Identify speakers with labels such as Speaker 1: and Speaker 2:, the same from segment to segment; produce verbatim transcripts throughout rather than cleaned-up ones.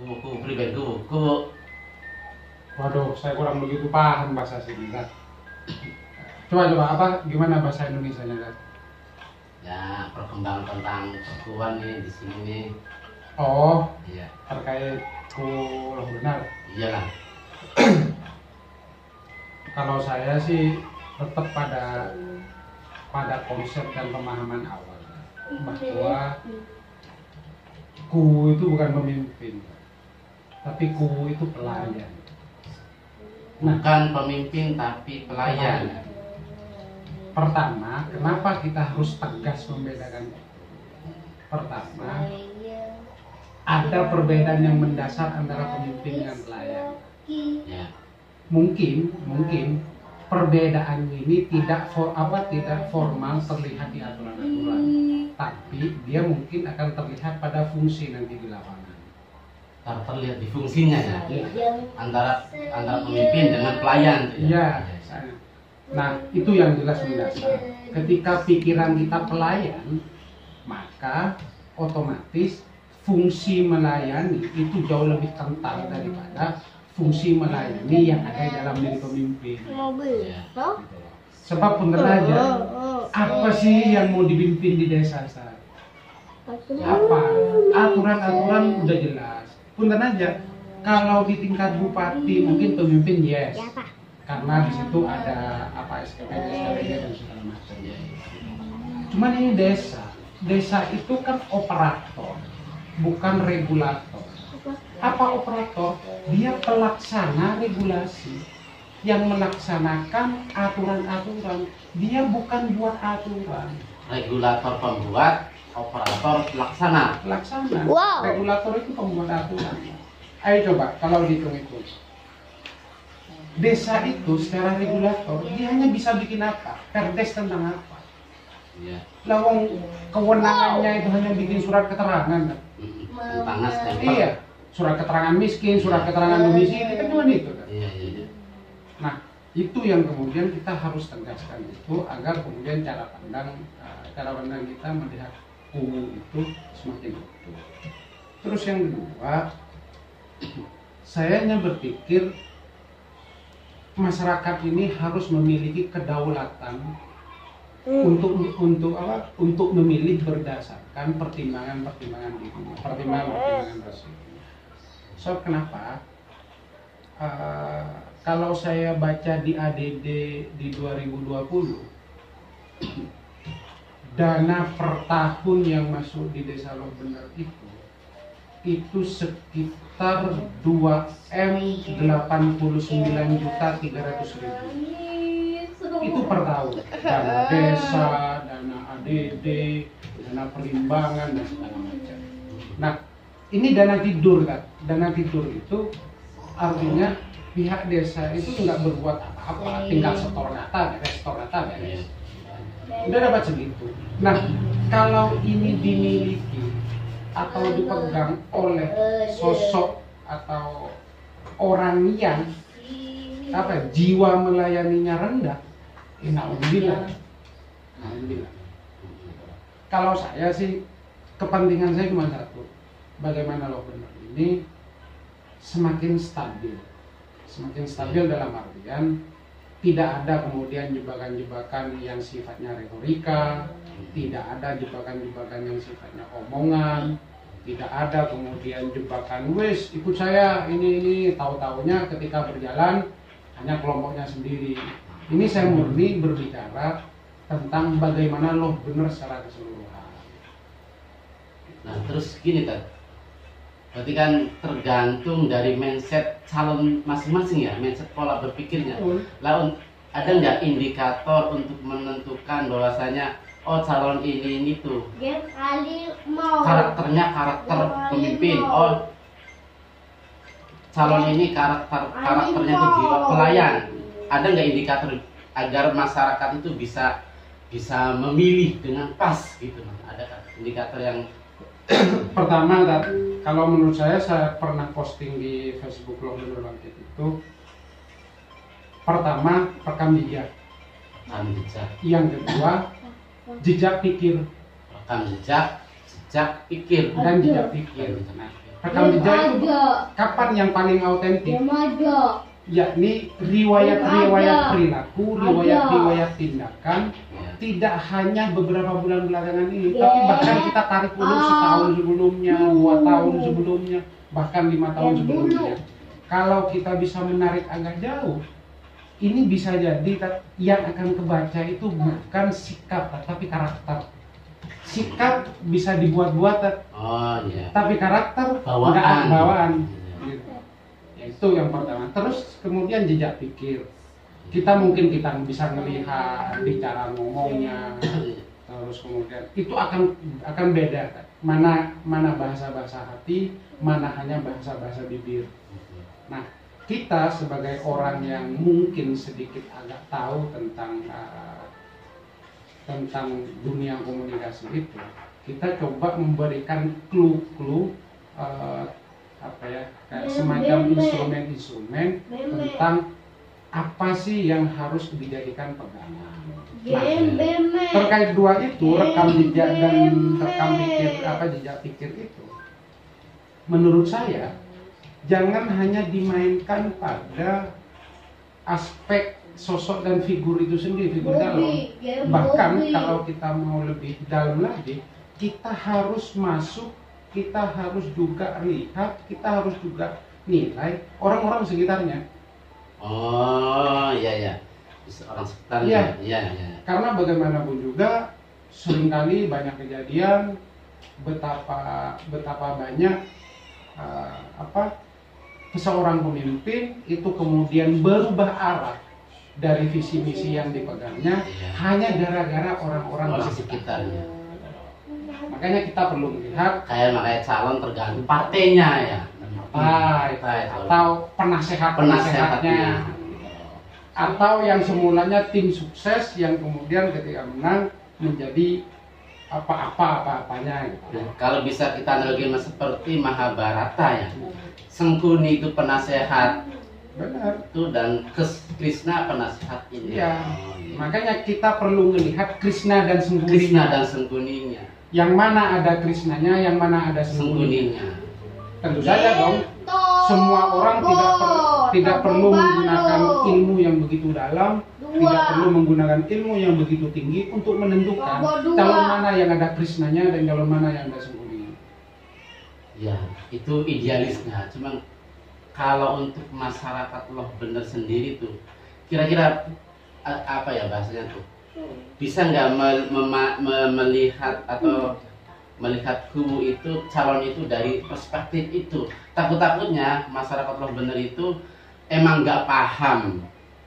Speaker 1: Kubu-kubu pribadi kubu.
Speaker 2: Waduh, saya kurang begitu paham bahasa sini kan. Coba coba apa gimana bahasa Indonesianya kan?
Speaker 1: Ya, perkembangan tentang perkuan nih di sini nih.
Speaker 2: Oh,
Speaker 1: Iya.
Speaker 2: terkait kulo benar.
Speaker 1: Iyalah.
Speaker 2: Kalau saya sih tetap pada pada konsep dan pemahaman awal bahwa ku itu bukan pemimpin, tapi ku itu pelayan.
Speaker 1: Bukan pemimpin tapi pelayan.
Speaker 2: Pertama, kenapa kita harus tegas membedakan itu? Pertama, ada perbedaan yang mendasar antara pemimpin dengan pelayan.
Speaker 1: Ya.
Speaker 2: Mungkin, mungkin perbedaan ini tidak for, apa tidak formal terlihat di aturan-aturan, tapi dia mungkin akan terlihat pada fungsi nanti di lapangan.
Speaker 1: Ter- terlihat di fungsinya ya.
Speaker 2: Ya.
Speaker 1: Antara antara pemimpin dengan pelayan. tuh
Speaker 2: Ya, saya. Nah, itu yang jelas mendasar. Ketika pikiran kita pelayan, maka otomatis fungsi melayani itu jauh lebih kental daripada fungsi melayani yang ada di dalam diri pemimpin.
Speaker 1: Ya.
Speaker 2: Sebab punten aja, apa sih yang mau dipimpin di desa saya? Apa? Aturan-aturan udah jelas. Punten aja, kalau di tingkat bupati mungkin pemimpin yes. Karena di situ ada apa S K P, S K P dan segala macam. Cuman ini desa, desa itu kan operator, bukan regulator. Apa operator? Dia pelaksana regulasi yang melaksanakan aturan-aturan. Dia bukan buat aturan.
Speaker 1: Regulator pembuat, operator pelaksana.
Speaker 2: Pelaksana.
Speaker 3: Wow.
Speaker 2: Regulator itu pembuat aturan. Ayo coba kalau dihitung itu. Desa itu secara regulator dia hanya bisa bikin apa? Perdes tentang apa?
Speaker 1: Iya.
Speaker 2: Lawang kewenangannya itu hanya bikin surat keterangan kan?
Speaker 1: Tentang nasdem.
Speaker 2: Iya, surat keterangan miskin, surat keterangan domisili kan cuma itu kan.
Speaker 1: Iya, iya, iya.
Speaker 2: Nah, itu yang kemudian kita harus tegaskan itu agar kemudian cara pandang uh, cara pandang kita melihat U itu semakin utuh. Terus yang kedua, saya hanya berpikir masyarakat ini harus memiliki kedaulatan hmm. untuk untuk apa? Untuk memilih berdasarkan pertimbangan-pertimbangan dirinya, pertimbangan-pertimbangan resiko. So kenapa? Uh, kalau saya baca di A D D di dua ribu dua puluh, dana per tahun yang masuk di Desa Loh Bener itu itu sekitar dua M delapan puluh sembilan juta tiga ratus ribu. Itu per tahun. Dana desa, dana A D D, dana perimbangan dan segala macam. Nah, ini dana tidur kan. Dana tidur itu artinya pihak desa itu nggak berbuat apa-apa, tinggal setor data, beres, setor data, beres. Udah dapat segitu. Nah, kalau ini dimiliki atau dipegang oleh sosok atau orang yang apa jiwa melayaninya rendah, alhamdulillah. Alhamdulillah. Kalau saya sih kepentingan saya cuma satu, bagaimana Loh Bener ini semakin stabil, semakin stabil dalam artian tidak ada kemudian jebakan-jebakan yang sifatnya retorika, tidak ada jebakan-jebakan yang sifatnya omongan, tidak ada kemudian jebakan wis ikut saya ini ini tahu-taunya ketika berjalan hanya kelompoknya sendiri. Ini saya murni berbicara tentang bagaimana Loh Bener secara keseluruhan.
Speaker 1: Nah terus gini kan, berarti kan tergantung dari mindset calon masing-masing ya, mindset pola berpikirnya. Lalu ada nggak indikator untuk menentukan bahwasanya oh calon ini ini tuh karakternya karakter pemimpin, oh calon ini karakter karakternya tuh jiwa pelayan. Ada nggak indikator agar masyarakat itu bisa bisa memilih dengan pas gitu? Ada kan indikator yang
Speaker 2: pertama, kalau menurut saya, saya pernah posting di Facebook Loh Bener Bangkit itu, pertama rekam jejak,
Speaker 1: rekam jejak.
Speaker 2: Yang kedua jejak pikir,
Speaker 1: rekam jejak, jejak pikir
Speaker 2: dan jejak pikir. Nah, Rekam jejak itu kapan yang paling autentik? Yakni riwayat-riwayat perilaku, riwayat-riwayat tindakan, tidak hanya beberapa bulan belakangan ini, tapi bahkan kita tarik ulur setahun sebelumnya, dua tahun sebelumnya, bahkan lima tahun sebelumnya. Kalau kita bisa menarik agak jauh, ini bisa jadi yang akan kebaca itu bukan sikap, tapi karakter. Sikap bisa dibuat-buat,
Speaker 1: oh, iya.
Speaker 2: tapi karakter
Speaker 1: bawaan.
Speaker 2: Enggak bawaan. Gitu. Itu yang pertama. Terus kemudian jejak pikir. Kita mungkin kita bisa melihat di cara ngomongnya, terus kemudian itu akan akan beda. Mana mana bahasa-bahasa hati, mana hanya bahasa-bahasa bibir. Nah, kita sebagai orang yang mungkin sedikit agak tahu tentang uh, tentang dunia komunikasi itu, kita coba memberikan clue-clue uh, apa ya, kayak semacam instrumen-instrumen tentang apa sih yang harus dijadikan pegangan. Nah, terkait dua itu, rekam jejak dan rekam pikir apa jejak pikir itu, menurut saya jangan hanya dimainkan pada aspek sosok dan figur itu sendiri, figur dalam. Bahkan kalau kita mau lebih dalam lagi, kita harus masuk, kita harus juga lihat, kita harus juga nilai orang-orang sekitarnya.
Speaker 1: Oh, iya ya. Orang sekitar ya. Iya, iya.
Speaker 2: Karena bagaimanapun juga seringkali banyak kejadian betapa betapa banyak uh, apa seseorang pemimpin itu kemudian berubah arah dari visi misi yang dipegangnya ya, hanya gara-gara orang-orang di sekitarnya. Makanya kita perlu melihat
Speaker 1: kayak makanya calon tergantung partainya ya.
Speaker 2: Partai, atau penasehat-penasehatnya, atau yang semulanya tim sukses yang kemudian ketika menang menjadi apa-apa apa-apanya gitu.
Speaker 1: Nah, kalau bisa kita analogikan seperti Mahabharata ya, Sangkuni itu penasehat,
Speaker 2: benar,
Speaker 1: itu dan Krishna penasehat ini.
Speaker 2: Ya, oh, iya. Makanya kita perlu melihat Krishna dan Sangkuni.
Speaker 1: Krishna dan Sangkuninya.
Speaker 2: Yang mana ada Krishnanya, yang mana ada Sangkuninya. Tentu saja dong, semua orang tidak per, tidak perlu menggunakan ilmu yang begitu dalam, tidak perlu menggunakan ilmu yang begitu tinggi untuk menentukan calon mana yang ada Krishnanya dan calon mana yang ada Sangkuninya.
Speaker 1: Ya, itu idealisnya. Cuma kalau untuk masyarakat loh bener sendiri tuh, kira-kira apa ya bahasanya tuh? Bisa nggak me, me, me, melihat atau melihat kubu itu, calon itu dari perspektif itu? Takut-takutnya masyarakat loh bener itu emang nggak paham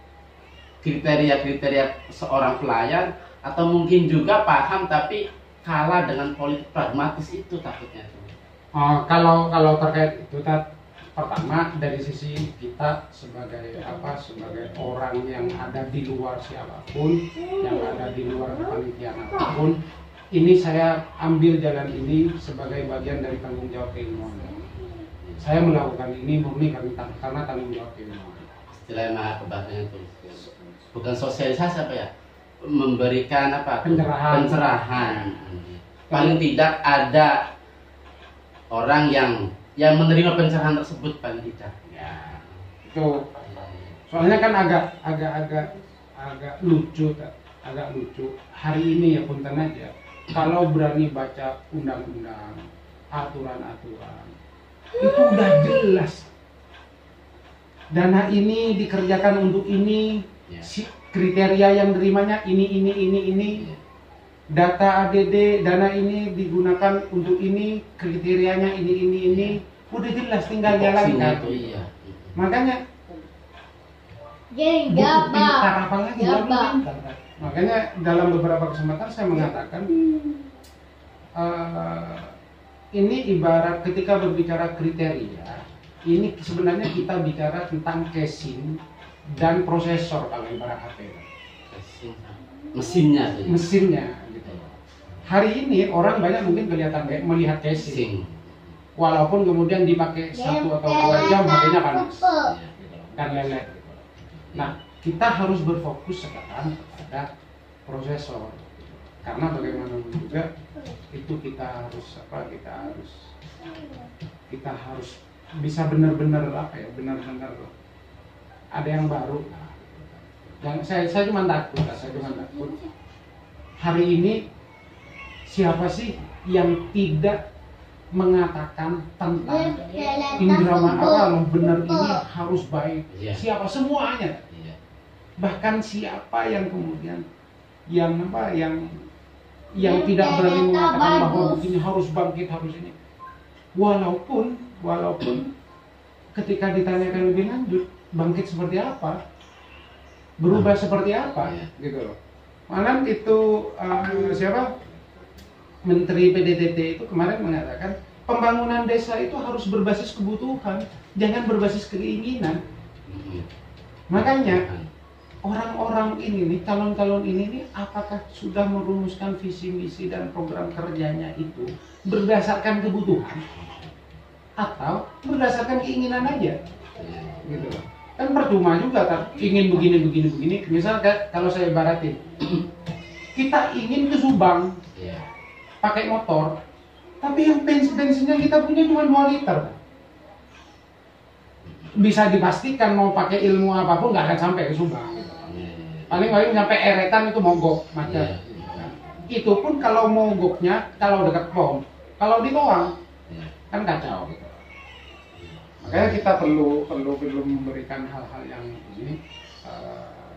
Speaker 1: kriteria-kriteria seorang pelayan, atau mungkin juga paham tapi kalah dengan politik pragmatis itu takutnya tuh.
Speaker 2: Oh, kalau kalau terkait itu, tat, pertama dari sisi kita sebagai apa sebagai orang yang ada di luar siapapun, yang ada di luar kepanitiaan apapun, ini saya ambil jalan ini sebagai bagian dari tanggung jawab keilmuan. Saya melakukan ini murni karena, karena tanggung jawab keilmuan.
Speaker 1: Istilahnya mah kebahasanya itu bukan sosialisasi apa ya, memberikan apa
Speaker 2: pencerahan.
Speaker 1: pencerahan. Paling tidak ada orang yang yang menerima pencerahan tersebut paling tidak.
Speaker 2: Ya, itu. Soalnya kan agak agak agak agak lucu, agak lucu. Hari ini ya punten aja. Kalau berani baca undang-undang, aturan-aturan, itu udah jelas. Dana ini dikerjakan untuk ini, ya. Si kriteria yang terimanya ini, ini, ini, ini. Ya. Data A D D, dana ini digunakan untuk ini, kriterianya ini, ini, ini. Udah jelas, tinggal jalankan.
Speaker 1: Iya.
Speaker 2: Makanya butuh pintar apa lagi? Makanya dalam beberapa kesempatan saya mengatakan uh, ini ibarat ketika berbicara kriteria, ini sebenarnya kita bicara tentang casing dan prosesor kalau ibarat H P.
Speaker 1: Mesinnya,
Speaker 2: mesinnya gitu. Hari ini orang banyak mungkin kelihatan kayak melihat casing, walaupun kemudian dipakai satu atau dua jam haknya panas dan lelet. Nah, kita harus berfokus sekarang pada prosesor, karena bagaimanapun juga itu kita harus apa kita harus kita harus bisa benar-benar apa ya, benar-benar ada yang baru. Yang saya saya cuma takut, saya cuma takut. Hari ini siapa sih yang tidak mengatakan tentang indera mata loh benar ini harus baik?
Speaker 1: Iya.
Speaker 2: Siapa? Semuanya.
Speaker 1: Iya.
Speaker 2: Bahkan siapa yang kemudian yang apa yang yang tidak berani mengatakan bahwa begini harus bangkit, harus ini. Walaupun walaupun ketika ditanyakan lebih lanjut, bangkit seperti apa, berubah seperti apa,
Speaker 1: Iya.
Speaker 2: gitu loh. Malah itu uh, siapa Menteri P D T T itu kemarin mengatakan pembangunan desa itu harus berbasis kebutuhan, jangan berbasis keinginan.
Speaker 1: Mm-mm.
Speaker 2: Makanya orang-orang ini nih, calon-calon ini nih, apakah sudah merumuskan visi misi dan program kerjanya itu berdasarkan kebutuhan atau berdasarkan keinginan aja, gitu loh. Kan percuma juga kan, ingin begini begini begini. Misalkan kalau saya ibaratin, kita ingin ke Subang
Speaker 1: Iya.
Speaker 2: pakai motor, tapi yang bensin bensinnya kita punya cuma dua liter. Bisa dipastikan mau pakai ilmu apapun nggak akan sampai ke Subang. Paling-paling sampai eretan itu mogok macet.
Speaker 1: Iya.
Speaker 2: Itu pun kalau mogoknya kalau dekat pom, kalau di Loang
Speaker 1: Iya.
Speaker 2: kan kacau gitu. Makanya kita perlu perlu perlu memberikan hal-hal yang ini uh,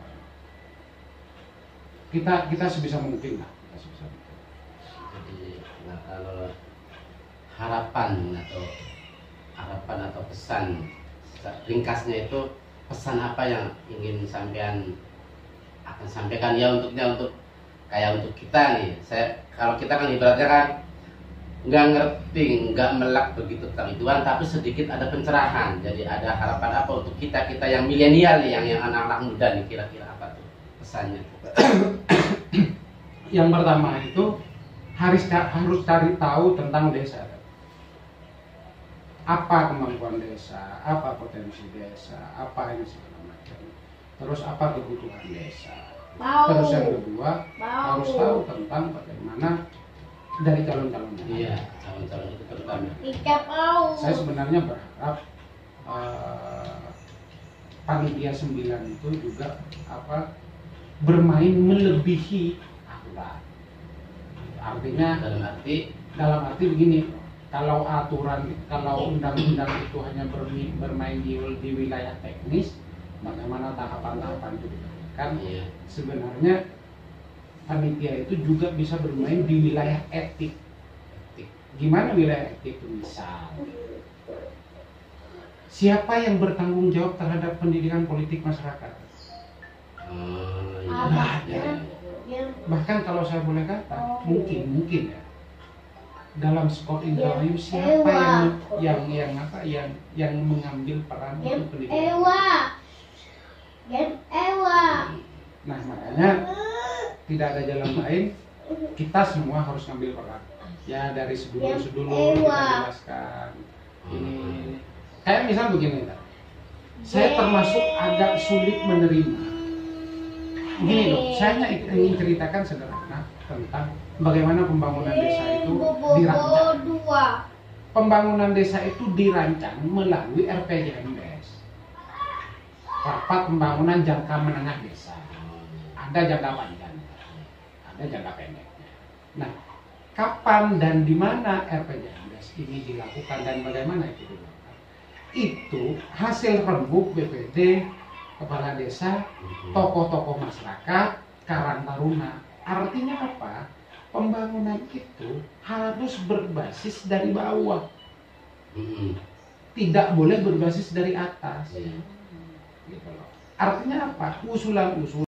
Speaker 2: kita kita sebisa mungkin lah. Kita sebisa mungkin.
Speaker 1: Jadi nah, kalau harapan atau harapan atau pesan ringkasnya itu, pesan apa yang ingin sampean akan sampaikan ya untuknya untuk kayak untuk kita nih. Saya kalau kita kan ibaratnya kan nggak ngerti, nggak melek begitu tentang ituan, tapi sedikit ada pencerahan. Jadi ada harapan apa untuk kita kita yang milenial nih, yang yang anak-anak muda nih, kira-kira apa tuh pesannya?
Speaker 2: Yang pertama itu harus harus cari tahu tentang desa. Apa kemampuan desa, apa potensi desa, apa ini segala macam. Terus apa kebutuhan desa.
Speaker 3: Mau.
Speaker 2: Terus yang kedua
Speaker 3: Mau.
Speaker 2: harus tahu tentang bagaimana dari calon-calonnya.
Speaker 1: Iya, calon-calon itu terutama.
Speaker 3: Ika mau.
Speaker 2: Saya sebenarnya berharap uh, panitia sembilan itu juga apa bermain melebihi aturan. Artinya
Speaker 1: Dalam arti
Speaker 2: dalam arti begini, kalau aturan, kalau undang-undang itu hanya bermi- bermain di, di wilayah teknis, bagaimana tahapan-tahapan itu dikerjakan,
Speaker 1: iya,
Speaker 2: sebenarnya panitia itu juga bisa bermain di wilayah etik.
Speaker 1: etik.
Speaker 2: Gimana wilayah etik itu? Misal, siapa yang bertanggung jawab terhadap pendidikan politik masyarakat?
Speaker 1: Oh, iya.
Speaker 3: Apa?
Speaker 1: Iya, iya.
Speaker 3: Yang
Speaker 2: Bahkan kalau saya boleh kata, mungkin mungkin ya, dalam skop interview siapa yang yang yang apa yang yang mengambil peran
Speaker 3: yang
Speaker 2: untuk pendidikan?
Speaker 3: Ewa. Yang Ewa.
Speaker 2: Nah makanya tidak ada jalan lain, kita semua harus ngambil peran. Ya dari sedulur-sedulur kita jelaskan ini. Kayak misal begini, Kak. Saya termasuk agak sulit menerima. Gini loh, saya ingin ceritakan sederhana tentang bagaimana pembangunan desa itu dirancang.
Speaker 3: Dua.
Speaker 2: Pembangunan desa itu dirancang melalui R P J M D S, rapat pembangunan jangka menengah desa. Ada jangka panjang, ada jangka pendeknya. Nah, kapan dan di mana R P J M D S ini dilakukan dan bagaimana itu dilakukan? Itu hasil rembuk B P D, kepala desa, tokoh-tokoh masyarakat, karang taruna. Artinya apa? Pembangunan itu harus berbasis dari bawah,
Speaker 1: Mm-mm.
Speaker 2: tidak boleh berbasis dari atas.
Speaker 1: Iya.
Speaker 2: Gitu loh. Artinya apa? Usulan-usulan